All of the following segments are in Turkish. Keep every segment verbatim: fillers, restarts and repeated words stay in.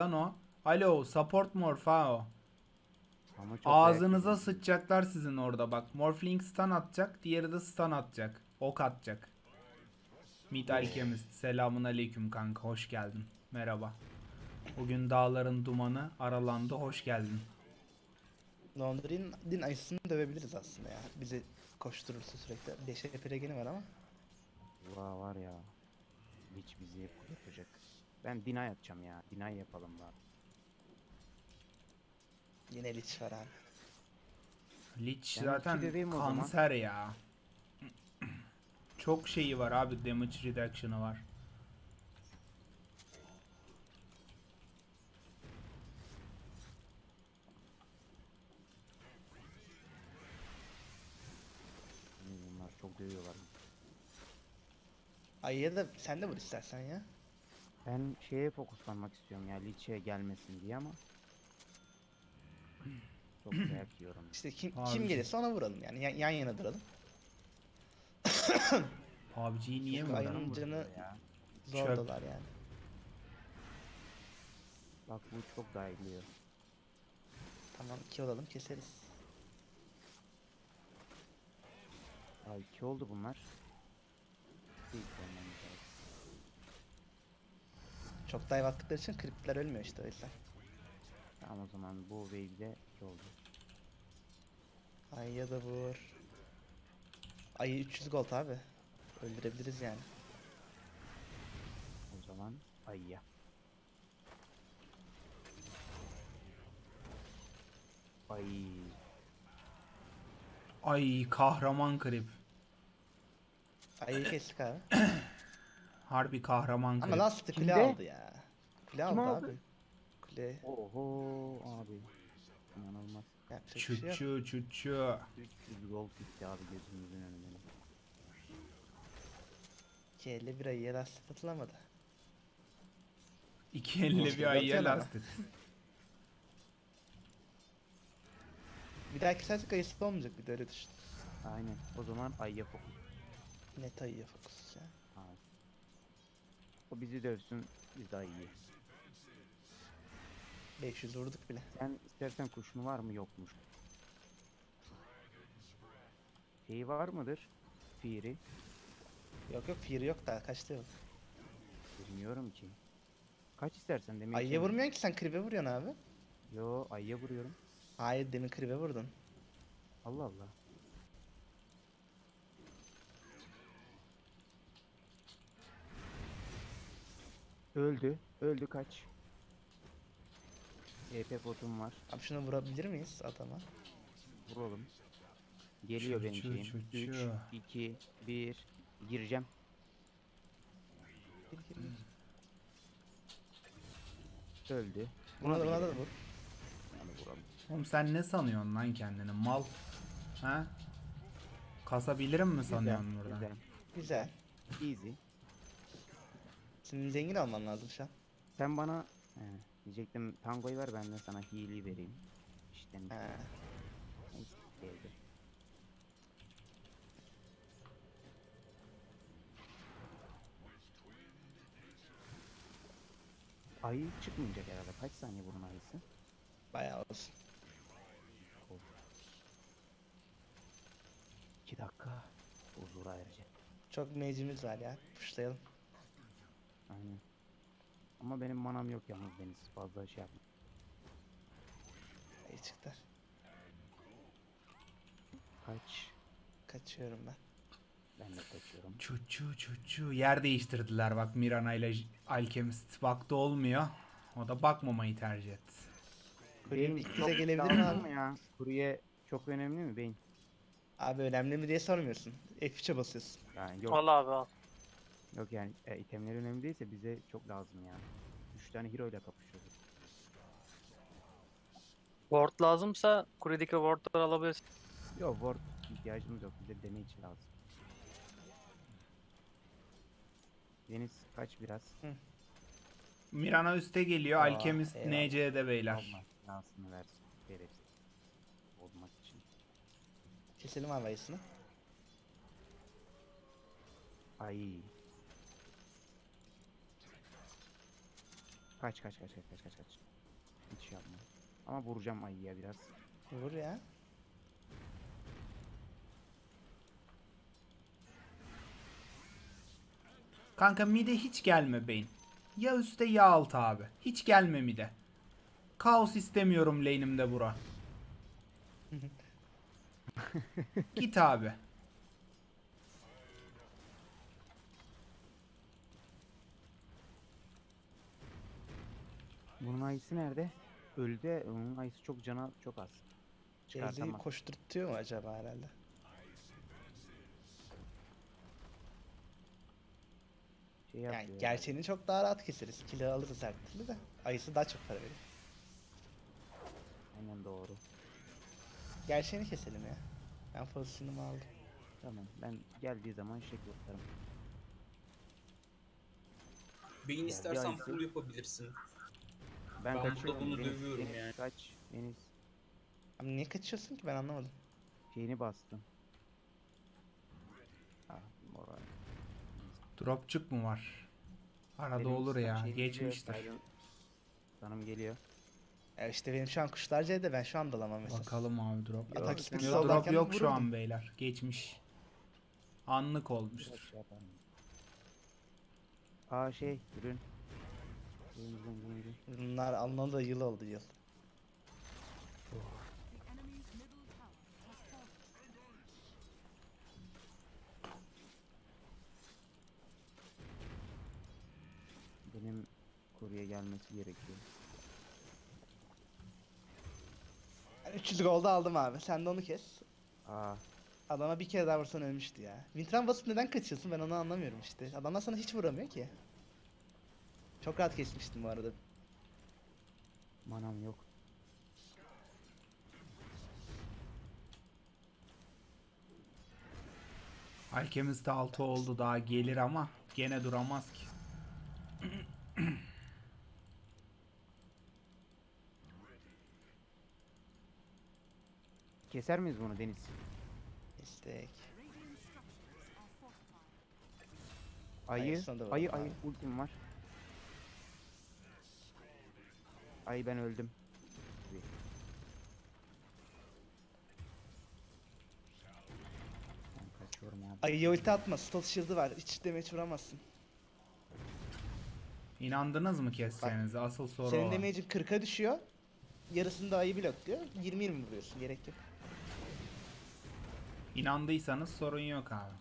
lan o. Alo, support Morphao. Ama çok dayak Ağzınıza yedim. sıçacaklar sizin orada bak. Morphling stun atacak, diğeri de stun atacak. Ok atacak. Mid Alchemist, selamun aleyküm kanka, hoş geldin. Merhaba. Bugün dağların dumanı aralandı, hoş geldin. Londra'nın din ayısını dövebiliriz aslında ya. Bizi koşturursa sürekli. Beşe pregeni var ama. Vay var ya. Hiç bizi yapacak. Ben deny atacağım ya. Deny yapalım bari. Yine Lich var abi. Lich Ben zaten iki döveyim o zaman. kanser ya. Çok şeyi var abi, damage reduction'ı var. Bunlar çok dövüyorlar. Ayıya da sen de vur istersen ya. Ben şeye fokuslanmak istiyorum ya. Lich'e gelmesin diye ama. Çok dayak yiyorum. İşte kim Abi. kim gelirse ona vuralım yani. Yan, yan yana duralım. P U B G'yi niye mi Çünkü oynadın? ayının canı Ya. zordalar yani. Bak bu çok dayak yiyor. Tamam iki olalım keseriz. Ay iki oldu bunlar. İlk olmamız lazım. Çok dive attıkları için kriptler ölmüyor işte o yüzden. Tamam o zaman bu wave'de iki oldu. Ayıya da vur. Ayı üç yüz gold abi. Öldürebiliriz yani. O zaman ayıya. Ay. Ay kahraman krip. Ayıyı kestik abi. Harbi kahraman Ama krip. last'ı kule Kimde? aldı ya. Kule Kim aldı, aldı? abi. Kule Oho abi. İnanılmaz. yapacak bir şey yok. Çuçu çuçu. üç yüz gold gitti abi gözümüzün önünden. iki elli bir ayıya lastik atılamadı. İki elle bir Şimdi ayıya atıyorsun ama. lastik. Bir dahaki kesersek ayısı olmayacak bir de öyle düşün. Aynen. O zaman ayıya fokus. Net ayıya fokus ya. Abi. O bizi dövsün, biz de ayıyı. beş yüz vurduk bile. Sen istersen kuşun var mı yokmuş. Şeyi var mıdır? Firi. Yok yok fear yok daha kaçtı yok. Bilmiyorum ki. Kaç istersen demin. Ayıya vurmuyorsun ki sen kribe vuruyorsun abi. Yo ayıya vuruyorum. Hayır demin kribe vurdun. Allah Allah. Öldü. Öldü kaç. E P botum var. Abi şunu vurabilir miyiz adama? Vuralım. Geliyor Çu benim çu şeyim. çu üç, çu. iki, bir. Gireceğim. Gir gir gir. Öldü. Buna da buna da girelim. vur. Onu vuralım. Oğlum sen ne sanıyorsun lan kendini? Mal. Ha? Kasabilirim mi Güzel. sanıyorsun burada? Güzel. Güzel. Easy. Senin zengin olman lazım şu an. Sen bana he, diyecektim tangoyu ver ben de sana heal'i vereyim. İşte He. neyse, geldi. Ayı çıkmayacak herhalde. Kaç saniye bunun ayısı? Bayağı olsun. iki dakika. Huzura erecek. Çok mage'imiz var ya. Puşlayalım. Aynen. Ama benim manam yok yalnız Deniz. Fazla şey yapma. İyi çıktı. Kaç. Kaçıyorum ben. Ben de kaçıyorum. Çuçu çuçu. Yer değiştirdiler bak, Mirana ile J- Alchemist. Baktı olmuyor. O da bakmamayı tercih etti. Kurye Beyin bir çok ikize gelebilir mi lazım abi? mı ya? Kurye çok önemli mi beyin? Abi önemli mi diye sormuyorsun. F üç'e basıyorsun. Yani yok. Al abi al. Yok yani e, itemler önemli değilse bize çok lazım yani. üç tane hero ile kapışıyoruz. Ward lazımsa kuledeki wardları alabilirsin. Yok ward ihtiyacımız yok. Bize damage lazım. Deniz kaç biraz. Mirana üste geliyor. Aa, Alchemist eyvallah. N C'de beyler. Allah şansını versin. Şerefsiz. Olmak için. Keselim abi ayısını. Ay. Kaç kaç kaç kaç kaç kaç kaç. Hiç şey yapma. Ama vuracağım ayıya biraz. Vur ya. Kanka mide hiç gelme beyin. Ya üstte ya alt abi. Hiç gelme mide. Kaos istemiyorum lane'imde bura. Git abi. Bunun ayısı nerede? Öldü. Onun ayısı çok cana çok az. Jayce'yi Çıkartamaz. koşturtuyor mu acaba herhalde? Şey Yani yapıyor. gerçeğini çok daha rahat keseriz. Kill'i alırız her türlü de. Ayısı daha çok para verir. Aynen doğru. Gerçeğini keselim ya. Ben pozisyonumu aldım. Tamam. Ben geldiği zaman şey yaparım. Beyin bir istersen ayısı- full yapabilirsin. Ben, Ben burada kaçıyorum. bunu Deniz, dövüyorum Deniz yani. Kaç. Deniz Abi niye kaçıyorsun ki ben anlamadım. şeyini bastım. Ah moral. Dropçuk mu var? Arada Benim olur istem ya. şeyim geliyor, Geçmiştir. Tyron- Sanım geliyor. Ya işte benim şu an kuşlar C'de, ben şu an dalamam mesela. Bakalım abi drop. Atak Yok, sıkıntısı Yok, drop oldayken yok şu vururdum. an beyler. Geçmiş. Anlık Biraz olmuştur. şey yaparım. Aa şey ürün. Ürün ürün ürün, ürün. Bunlar alınalı da yıl oldu yıl. Benim kurye gelmesi gerekiyor. Ben üç yüz gold aldım abi. Sen de onu kes. Aa Adama bir kere daha vursan ölmüştü ya. Wintran basıp neden kaçıyorsun, ben onu anlamıyorum işte. Adamlar sana hiç vuramıyor ki. Çok rahat kesmiştim bu arada. manam yok. Alchemist de altı oldu, daha gelir ama gene duramaz ki. Keser miyiz bunu Deniz? İstek. Ayı, Ayısına da ayı, vuralım ayı, abi. ultim var. Ayı ben öldüm. Ben kaçıyorum abi. Ayıya ulti atma. Stol shield'ı var. Hiç damage vuramazsın. İnandınız mı keseceğinize? Asıl soru Senin o. damage'in kırka düşüyor. Yarısını da ayı blokluyor. yirmi yirmi vuruyorsun. Gerek yok. İnandıysanız sorun yok abi.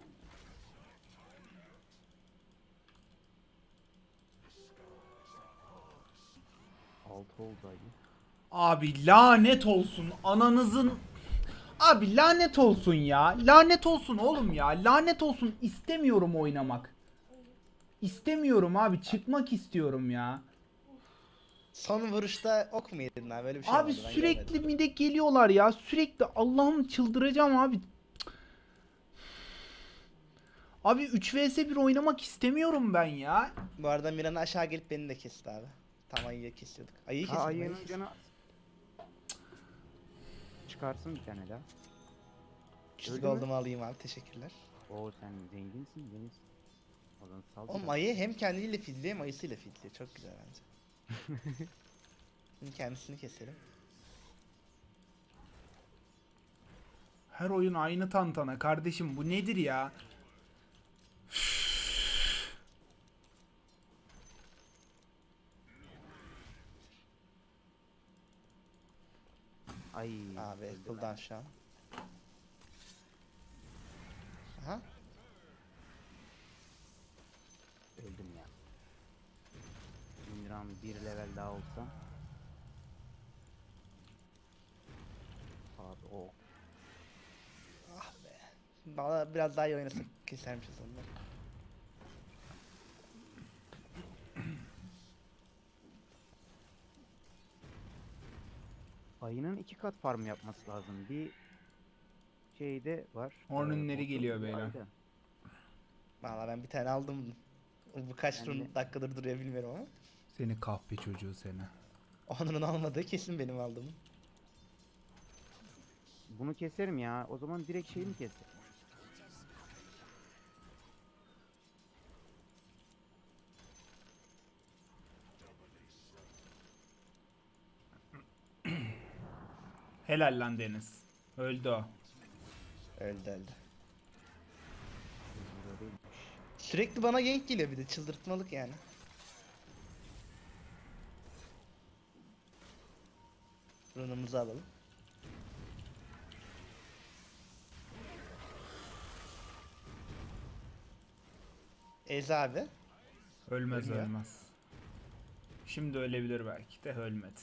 Altı oldu ayı. Abi lanet olsun ananızın. Abi lanet olsun ya. Lanet olsun oğlum ya. Lanet olsun, istemiyorum oynamak. İstemiyorum abi, çıkmak istiyorum ya. Son vuruşta ok mu yedin abi? Böyle bir şey Abi olmadı, ben sürekli görmedim. mide geliyorlar ya. Sürekli, Allah'ım çıldıracağım abi. Abi üç vs bir oynamak istemiyorum ben ya. Bu arada Miran'ı aşağı gelip beni de kesti abi. Tam ayıyı kesiyorduk. Ayıyı Ha kesin. ayıyı ayının kesin. canı. Çıkarsın bir tane daha. üç yüz Öldü mü? gold'umu alayım abi, teşekkürler. Oo sen zenginsin Deniz. O zaman sal Oğlum biraz. ayı hem kendiyle fidliyor hem ayısıyla fidliyor. Çok güzel bence. Şimdi kendisini keselim. Her oyun aynı tantana kardeşim, bu nedir ya? Ay. Abi öldü cooldown lan. şu an. Aha. Öldüm ya. Miniram bir level daha olsa. Abi o. Ah be. Valla biraz daha iyi oynasak kesermişiz onları. Ayının iki kat farm yapması lazım. Bir şeyde var. Onun eee, ünleri botta, geliyor bir beyler. ayda. Valla ben bir tane aldım. Bu kaç Ben turun de- dakikadır duruyor bilmiyorum ama. Seni kahpe çocuğu seni. Onun almadığı kesin benim aldığım. Bunu keserim ya. O zaman direkt şeyini keserim. Helal lan Deniz. Öldü o. Öldü öldü. Burada değilmiş. Sürekli bana gank geliyor bir de çıldırtmalık yani. Runumuzu alalım. Ez abi. Ölmez Ölmüyor. ölmez. Şimdi ölebilir belki de ölmedi.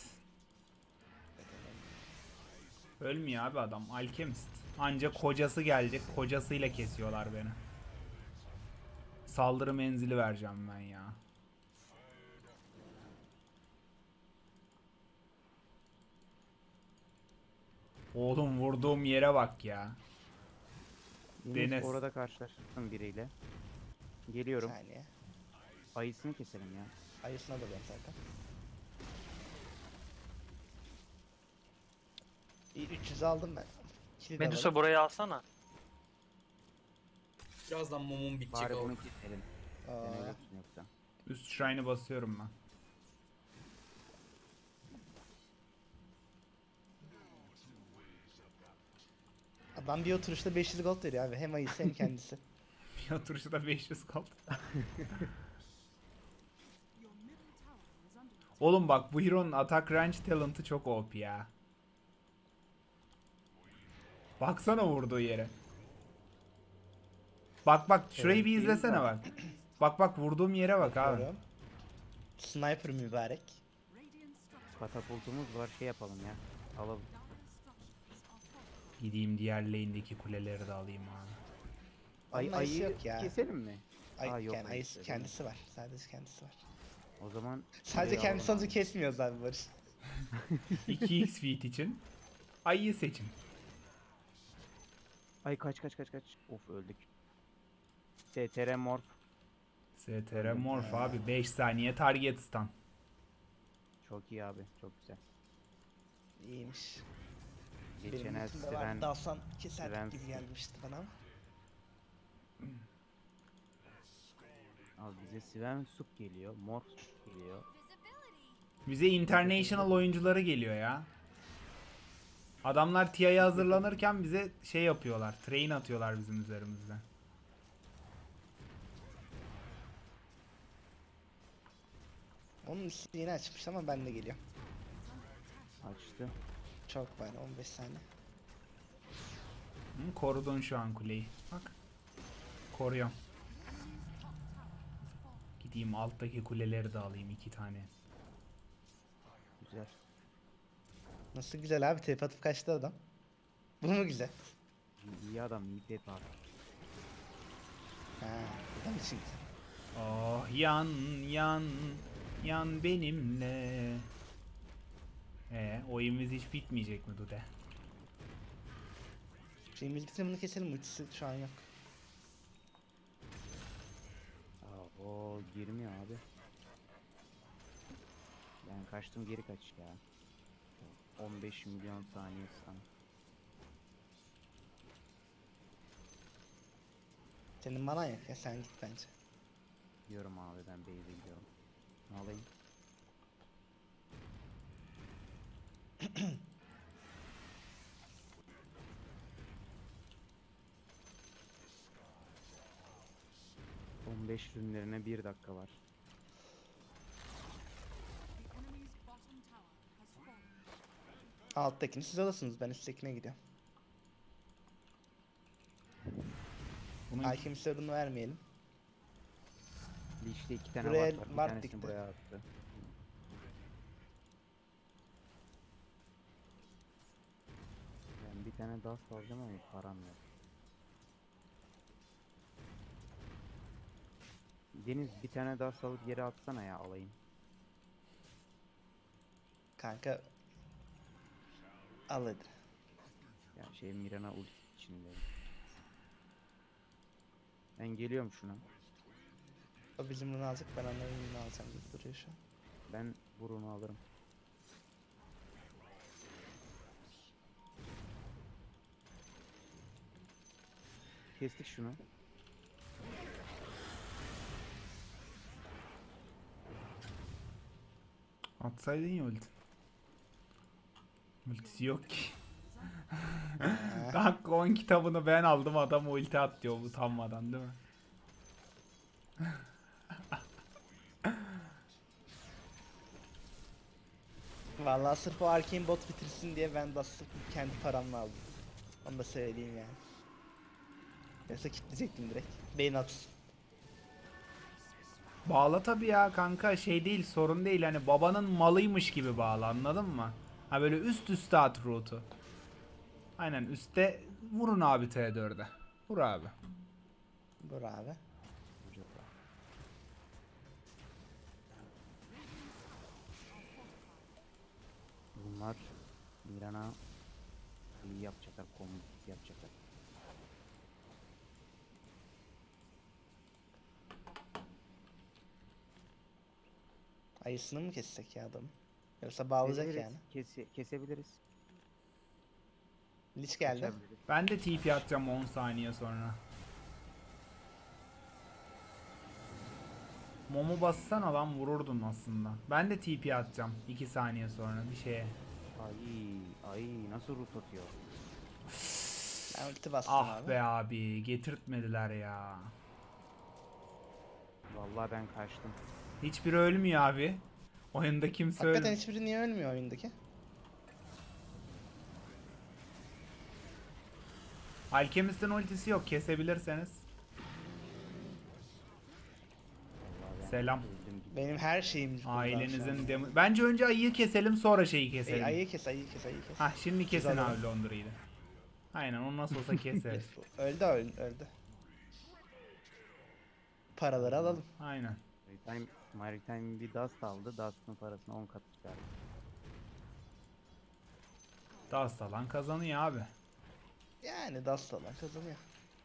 Ölmüyor abi adam. Alchemist. Anca kocası gelecek. Kocasıyla kesiyorlar beni. Saldırı menzili vereceğim ben ya. Oğlum vurduğum yere bak ya. Deniz Deniz. orada karşılaştım biriyle. Bir Geliyorum. saniye. Ayısını keselim ya. Ayısına da ben zaten. İyi, üç yüz aldım ben. Kilidi Medusa alalım. burayı alsana. Birazdan mumum bitecek Bari oğlum. bunu keselim. Sen Aa, ölürsün yoksa. Üst shrine'ı basıyorum ben. adam bir oturuşta beş yüz gold veriyor abi. Hem ayısı hem kendisi. Bir oturuşta da beş yüz kaldı. Oğlum bak bu hero'nun attack range talent'ı çok O P ya. Baksana vurduğu yere. Bak bak şurayı Evet, bir değil izlesene mi? bak. Bak bak vurduğum yere bak abi. Bakıyorum. Sniper mübarek. Katapultumuz var, şey yapalım ya. Alalım. Gideyim diğer lane'deki kuleleri de alayım abi. Ay, Onun ayısı ayıyı yok ya. keselim mi? Ay, Aa, yok yani ayısı ayısı değil mi? kendisi var. Sadece kendisi var. O zaman Sadece kuleyi kendisi alalım sonucu kesmiyoruz abi Barış. iki x feet için ayıyı seçin. abi. Ay kaç kaç kaç kaç. Of öldük. S T R morph. S T R morph abi beş saniye target stun. Çok iyi abi. Çok güzel. İyiymiş. Geçen Benim el ultimde var. Sven, Dalsan keserdik Sven- gibi gelmişti bana ama. abi bize Sven Sup geliyor. Morph geliyor. Bize international oyuncuları geliyor ya. Adamlar T I'ye hazırlanırken bize şey yapıyorlar. Train atıyorlar bizim üzerimizden. Onun üstünü yeni açmış ama ben de geliyor. Açtı. Çok var on beş saniye. Hı, korudun şu an kuleyi. Bak. Koruyorum. Gideyim alttaki kuleleri de alayım iki tane. Güzel. Nasıl güzel abi tep atıp kaçtı adam. Bu mu güzel? İyi, iyi adam. iyi tep abi. Ha, adam için güzel. Oh yan yan yan benimle. Ee, oyunumuz hiç bitmeyecek mi Dude? Şeyimiz bitince bunu keselim, ultisi şu an yok. Aa, o girmiyor abi. Ben kaçtım geri kaç ya. on beş milyon saniye sana. Senin manan yok ya, sen git bence. Diyorum abi ben base'e gidiyorum. Ne alayım? on beş ürünlerine bir dakika var. Alttakini siz alırsınız, ben üsttekine gidiyorum. Bunun Alchemist ürünü vermeyelim. Leash'te iki tane Buraya var. Bir var tanesini dikti. buraya attı. Ben bir tane dust alacağım ama param yok. Deniz bir tane dust alıp yere atsana ya alayım. Kanka al hadi. Ya şey Mirana ulti içinde. Ben geliyorum şuna. O bizim bunu alacak, ben onların bunu alacağım gibi duruyor şu an. Ben burunu alırım. Kestik şunu. atsaydın ya ulti. Ultisi yok ki. Dakika on kitabını ben aldım, adam ulti at diyor utanmadan, değil mi? Vallahi sırf o Arcane bot bitirsin diye ben de aslında kendi paramla aldım. Onu da söyleyeyim yani. Yoksa kitleyecektim direkt. Beyin atsın. Bağla tabi ya kanka, şey değil, sorun değil, hani babanın malıymış gibi bağla, anladın mı? Ha böyle üst üste at root'u. Aynen üstte vurun abi T dörde. Vur abi. Dur abi. Bunlar Miran'a iyi yapacaklar, komik yapacaklar. Ayısını mı kessek ya adam? Yoksa bağlayacak Kesebiliriz, yani. kese- kesebiliriz. Lich geldi. Kaçabiliriz. Ben de T P atacağım on saniye sonra. Momo bassana lan, vururdun aslında. Ben de T P atacağım iki saniye sonra bir şeye. Ay ay nasıl root atıyor? Ben ulti bastım Ah abi. be abi, getirtmediler ya. Vallahi ben kaçtım. Hiçbiri ölmüyor abi. Oyunda kimse Hakikaten ölmüyor. hiçbiri niye ölmüyor oyundaki? Alchemist'in ultisi yok, kesebilirseniz. Vallahi ben Selam. öldüm gibi. Benim her şeyim cooldown şu an. Ailenizin demi... Bence önce ayıyı keselim, sonra şeyi Ey, keselim. ayıyı kes, ayıyı kes, ayıyı kes. Hah şimdi kesin Güzel abi Londra'yı da. Aynen, o nasıl olsa keseriz. Öldü öldü öldü. Paraları alalım. Aynen. Maritime, Maritime bir dust aldı. Dust'ın parasını on kat çıkardı. Dust alan kazanıyor abi. Yani Dust alan kazanıyor.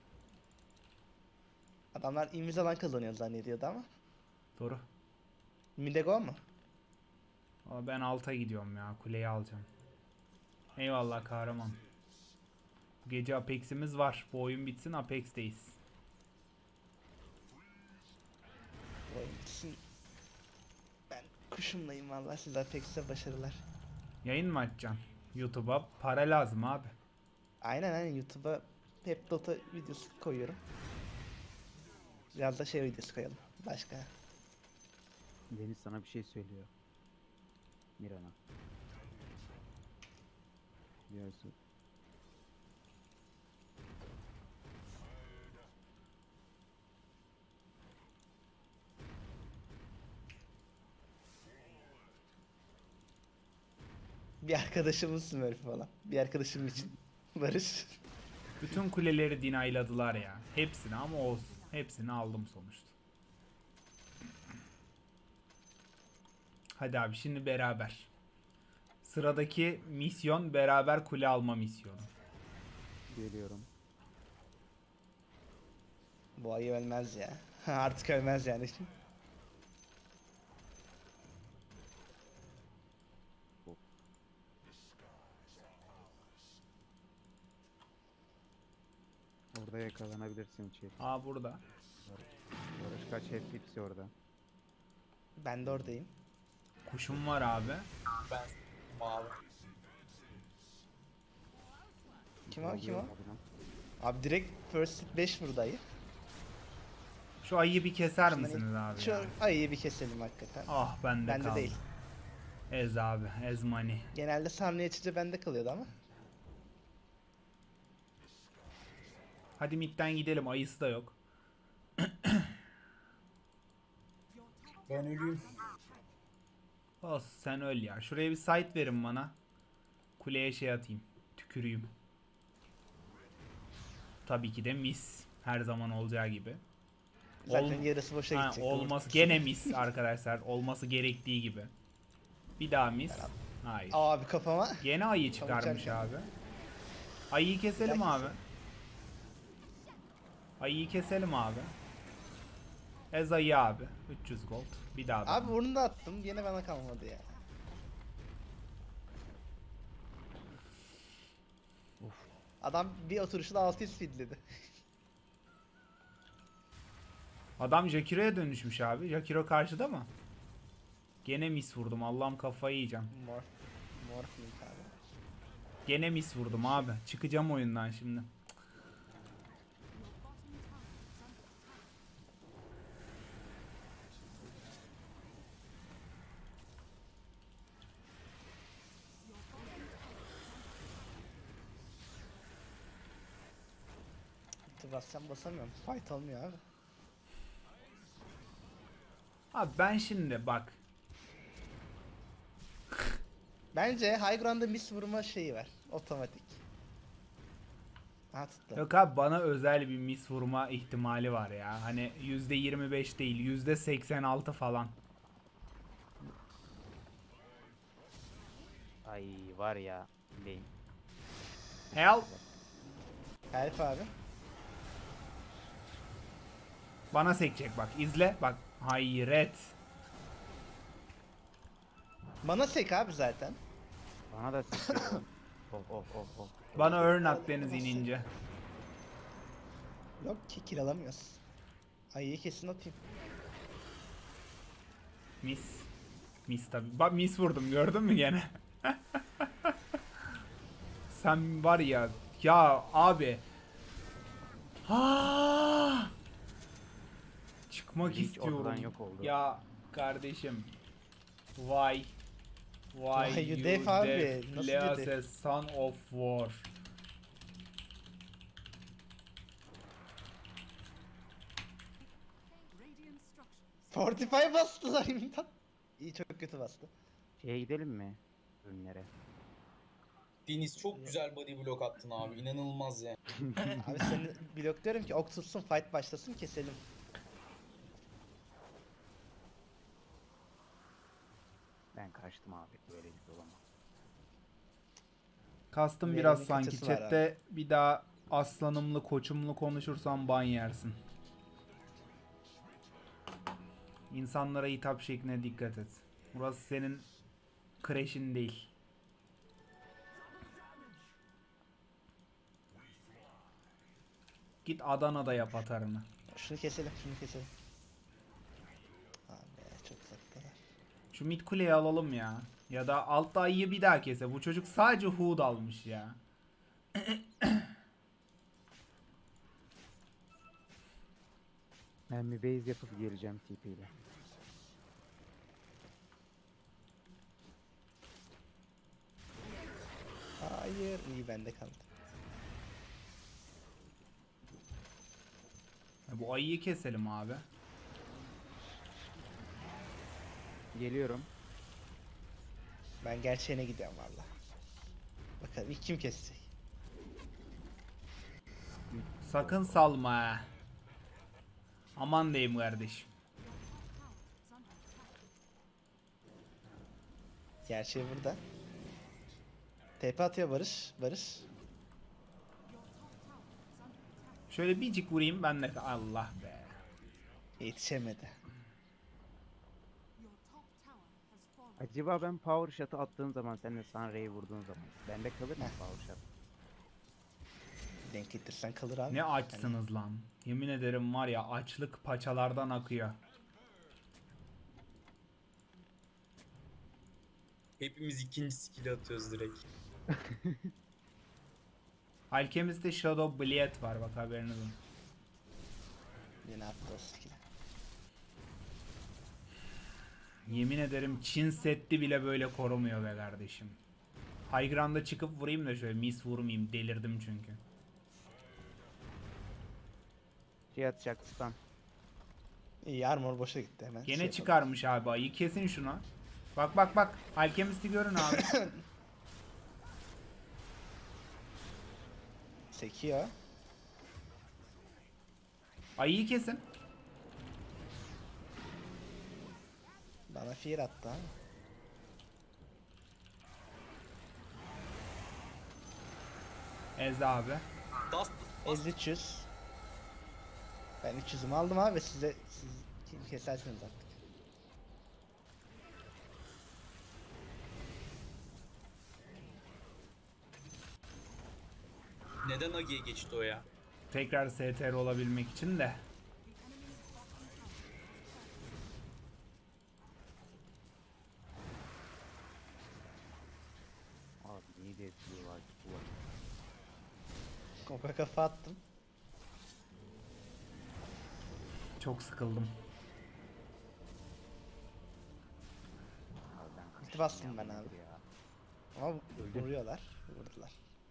Adamlar imiz alan kazanıyor zannediyordu ama. Doğru. Mid'e go mu? Ama ben alta gidiyorum ya. Kuleyi alacağım. Eyvallah kahraman. Bu gece Apex'imiz var. Bu oyun bitsin, Apex'teyiz. Oyun bitsin. Ben kuşumlayım vallahi, size Apex'te başarılar. Yayın mı açacaksın? YouTube'a para lazım abi. Aynen aynen, YouTube'a hep Dota videosu koyuyorum. Biraz da şey videosu koyalım. Başka. Deniz sana bir şey söylüyor. Miran'a. Diyorsun. Bir arkadaşımın Smurf falan. Bir arkadaşım için. Barış. Bütün kuleleri dinayladılar ya. Hepsini, ama olsun. Hepsini aldım sonuçta. Hadi abi şimdi beraber. Sıradaki misyon beraber kule alma misyonu. Geliyorum. Bu ayı ölmez ya. Artık ölmez yani. Orada yakalanabilirsin içeri. Aa burada. Barış kaç hep hepsi orada. Ben de oradayım. Kuşum var abi. Kim o, kim o? Oluyor oradan. Abi direkt first beş vurdu ayı. Şu ayıyı bir keser Şundan misiniz abi Şu ya? ayıyı bir keselim hakikaten. Ah bende Bende kaldı. değil. Ez abi, ez money. Genelde Samli açıcı bende kalıyordu ama. Hadi midden gidelim, ayısı da yok. Ben öleyim. Olsun sen öl ya. Şuraya bir site verin bana. Kuleye şey atayım. Tüküreyim. Tabii ki de mis. Her zaman olacağı gibi. Zaten Ol- yarısı boşa Ha, gidecek. olması gene mis arkadaşlar. Olması gerektiği gibi. Bir daha mis. Hayır. Abi kafama. Gene ayı çıkarmış Çarpı. abi. Ayıyı keselim Bir daha abi. Ayıyı keselim abi. Ez ayı abi. üç yüz gold. Bir daha. Abi bunu da attım. Yine bana kalmadı ya. Adam bir oturuşta altı yüz feedledi. Adam Jakiro'ya dönüşmüş abi. Jakiro karşıda mı? Gene mis vurdum. Allah'ım kafayı yiyeceğim. Morph. Morphling abi. Gene mis vurdum abi. Çıkacağım oyundan şimdi. Bassam basamıyorum. Fight olmuyor abi. Abi ben şimdi bak. Bence high ground'da miss vurma şeyi var. Otomatik. Aha tuttu. Yok abi, bana özel bir mis vurma ihtimali var ya. Hani yüzde yirmi beş değil, yüzde seksen altı falan. Ay var ya. Lane. Help. Help abi. Bana sekecek bak. İzle bak. Hayret. Bana sek abi zaten. Bana da sıkıyor. of of of of. Bana örn at deniz inince. Yok ki kill alamıyoruz. Ayıyı kesin atayım. Mis. Mis tabi. Bak mis vurdum, gördün mü gene? Sen var ya. Ya abi. Ha! Çıkmak Hiç istiyorum. ortadan yok oldu. Ya kardeşim. Why? Why Why you you def abi? def Nasıl play bir us def? a son of war? kırk beş bastılar imdat. İyi, çok kötü bastı. Şeye gidelim mi? Ürünlere. Deniz çok güzel body block attın abi. İnanılmaz yani. Abi seni blokluyorum ki ok tutsun, fight başlasın, keselim. Ben kaçtım abi. Böyle bir olamaz. Kastım Verimli biraz sanki. kaçısı var Chat'te bir daha aslanımlı koçumlu konuşursan ban yersin. İnsanlara hitap şekline dikkat et. Burası senin crash'in değil. Git Adana'da yap atarını. Şunu keselim, şunu keselim. Abi çok uzaktalar. Şu mid kuleyi alalım ya. Ya da altta ayıyı bir daha kese. Bu çocuk sadece Hood almış ya. Ben bir base yapıp geleceğim T P ile. Hayır, iyi bende kaldı. Ya bu ayıyı keselim abi. Geliyorum. Ben gerçeğine gidiyorum valla. Bakalım ilk kim kesecek? Sakın salma ha. Aman diyeyim kardeşim. Gerçeği burada. T P atıyor Barış. Barış. Şöyle bircik vurayım ben de. Allah be. Yetişemedi. Acaba ben power shot'ı attığım zaman sen de Sunray'i vurduğun zaman bende kalır mı Heh. power shot? Denk getirsen kalır abi. Ne açsınız lan. Yemin ederim var ya, açlık paçalardan akıyor. Hepimiz ikinci skill'i atıyoruz direkt. Alchemist'te Shadow Blade var, bak haberiniz olsun. Yine attı o skill'i. Yemin ederim Çin setti bile böyle korumuyor be kardeşim. High ground'a çıkıp vurayım da şöyle miss vurmayayım, delirdim çünkü. Şey atacak stun. İyi, armor boşa gitti hemen. Gene Şey çıkarmış abi ayı, kesin şuna. Bak bak bak, Alchemist'i görün abi. yapalım. Sekiyor. Ayıyı kesin. Bana fear attı abi. Ez abi. Dust. Ez üç yüz. Ben üç yüzümü aldım abi, size siz kim kesersiniz artık. Neden Agi'ye geçti o ya? Tekrar S T R olabilmek için de. Abi İyi de etkili var. Bu var. Koka kafa attım. Çok sıkıldım. Abi ben kaçtım Ulti bastım ya, ben bu abi. nedir ya? Ama Öldü. vuruyorlar. Vurdular.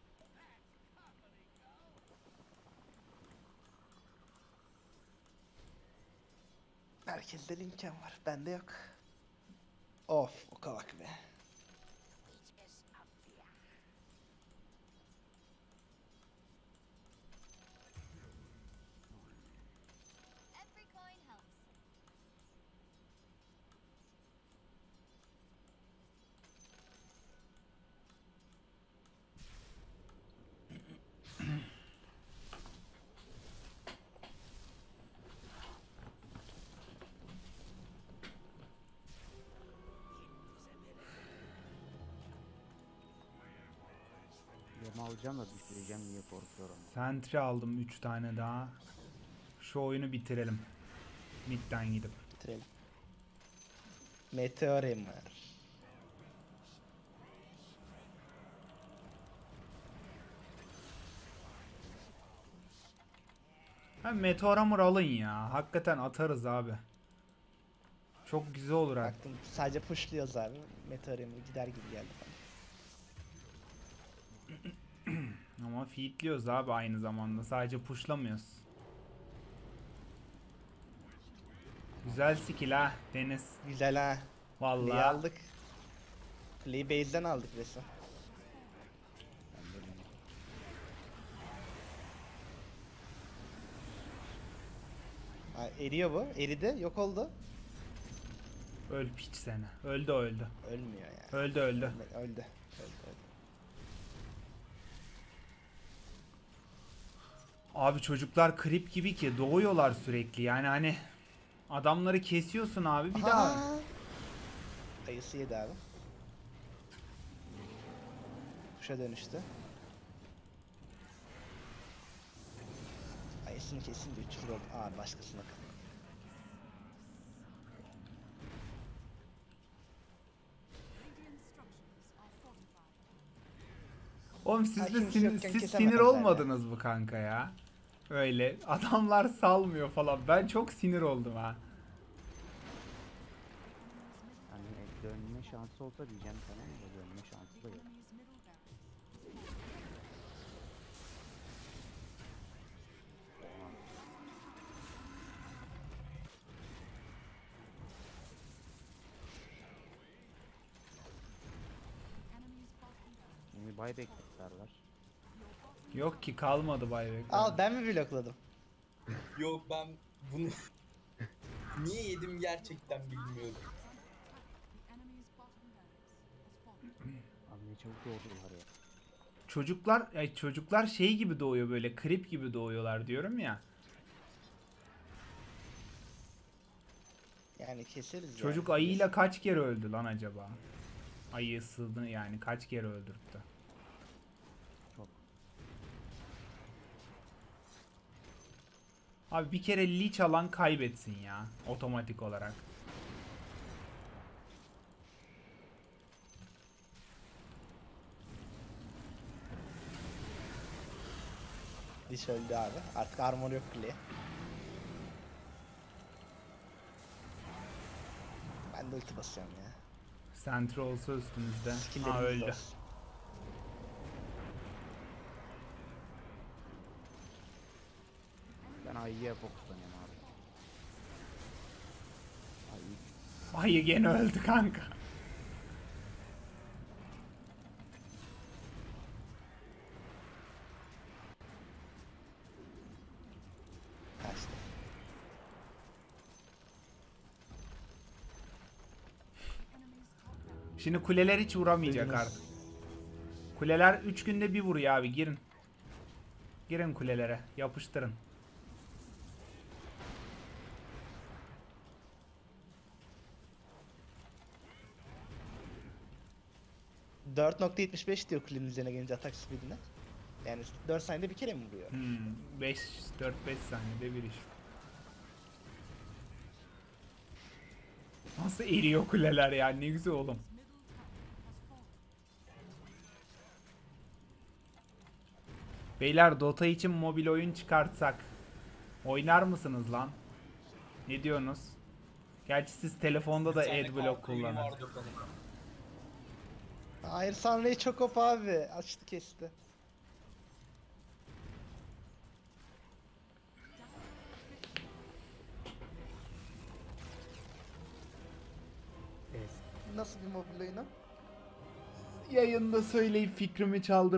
Herkeste linken var. Bende yok. Of, o kavak be. Every coin helps. Yama alacağım da düşüreceğim diye korkuyorum. Sentry aldım üç tane daha. Şu oyunu bitirelim. Mid'den gidip. Bitirelim. Meteorim var. Ha, Meteor Hammer alın ya. Hakikaten atarız abi. Çok güzel olur ha. Baktım sadece pushluyoruz abi. Meteorim gider gibi geldi bana. Ama feedliyoruz abi aynı zamanda. Sadece pushlamıyoruz. Güzel skill ha Deniz. Güzel ha. Kuleyi Vallahi. aldık. Kuleyi base'den aldık resmen. Ben de bilmiyorum. Ha, eriyor bu. Eridi. Yok oldu. Öl piç seni. Öldü öldü. Ölmüyor yani. Öldü öldü. Öldü. Öldü. öldü. Abi çocuklar krip gibi ki doğuyorlar sürekli. Yani hani adamları kesiyorsun abi bir daha. Aha! Ayısı yedi abi. Kuşa dönüştü. Ayısını kesin de uçurur oldu. Aa başkasına kaldı. Radiant structures are fortified. Oğlum siz Ha, de kimse sin- yokken siz kesemezler sinir ya. olmadınız mı kanka ya? Öyle adamlar salmıyor falan. Ben çok sinir oldum ha. Hani dönme şansı olsa diyeceğim tamam da dönme şansı da yok. Enemy's middle barracks. Enemy's bottom barracks. Şimdi buyback tutarlar. Yok ki kalmadı buyback. Al ben mi blokladım? Yok ben bunu niye yedim gerçekten bilmiyorum. The enemy's bottom barracks has fallen. Abi ne çabuk doğdular ya. Çocuklar ay çocuklar şey gibi doğuyor böyle krip gibi doğuyorlar diyorum ya. Yani keseriz Çocuk yani. ayıyla kaç kere öldü lan acaba? Ayı ısırdı yani kaç kere öldürttü. Çok. Abi bir kere leech alan kaybetsin ya otomatik olarak. Diş öldü abi. Artık armor yok kuleye. Ben de ulti basıyorum ya. Sentry olsa üstümüzde. Ha Skill'lerimiz öldü. olsun. Ben ayıya fokuslanıyorum abi. Ayı Ayı gene öldü kanka. Kaçtı. Enemy's top barracks. Şimdi kuleler hiç vuramayacak Duydunuz. artık. Kuleler üç günde bir vuruyor abi girin. Girin kulelere yapıştırın. dört nokta yetmiş beş diyor kulenin üzerine gelince atak speedine. Yani dört saniyede bir kere mi vuruyor? Hmm, beş dört beş saniyede bir iş. Nasıl eriyor kuleler ya ne güzel oğlum. Middle tower has fallen. Beyler Dota için mobil oyun çıkartsak oynar mısınız lan? Ne diyorsunuz? Gerçi siz telefonda da Bir tane adblock kalktı, yürü kullanın. vardı kanka. Hayır Sunray çok op abi. Açtı kesti. Nasıl bir mobil oyunu? Yayında söyleyip fikrimi çaldır.